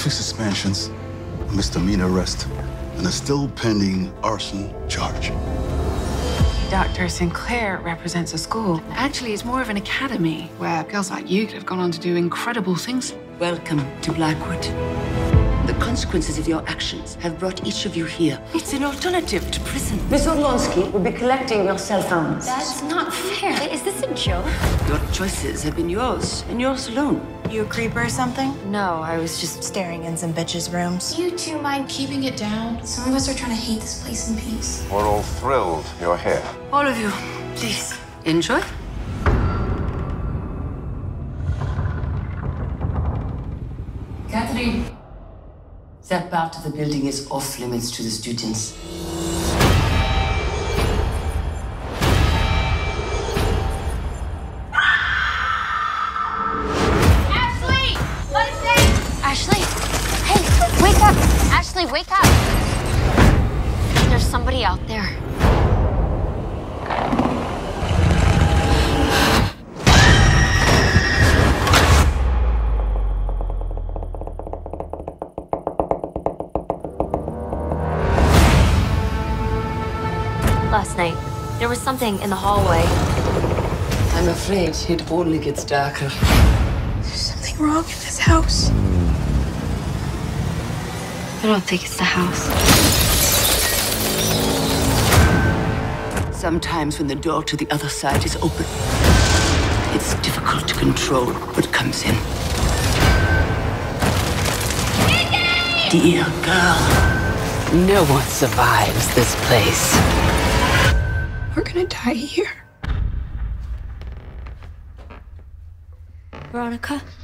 fixed suspensions, a misdemeanor arrest, and a still pending arson charge. Dr. Sinclair represents a school. Actually, it's more of an academy where girls like you could have gone on to do incredible things. Welcome to Blackwood. The consequences of your actions have brought each of you here. It's an alternative to prison. Miss Orlonsky will be collecting your cell phones. That's not fair. Is this a joke? Your choices have been yours, and yours alone. You a creeper or something? No, I was just staring in some bitches' rooms. Do you two mind keeping it down? Some of us are trying to hate this place in peace. We're all thrilled you're here. All of you, please, enjoy. Catherine, that part of the building is off limits to the students. Ashley! What is this? Ashley! Hey, wake up! Ashley, wake up! There's somebody out there. Last night, there was something in the hallway. I'm afraid it only gets darker. There's something wrong in this house. I don't think it's the house. Sometimes when the door to the other side is open, it's difficult to control what comes in. Dear girl, no one survives this place. We're gonna die here. Veronica?